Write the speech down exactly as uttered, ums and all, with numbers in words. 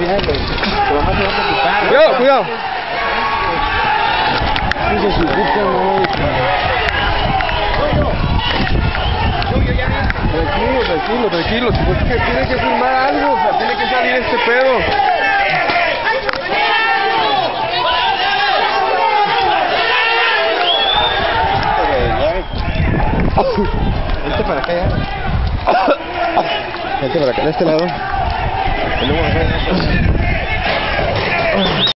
Cuidado, cuidado. Tranquilo, tranquilo, tranquilo. Pues que tiene que filmar algo, o sea, tiene que salir este pedo. Vente para acá ya. Vente para acá, de este lado.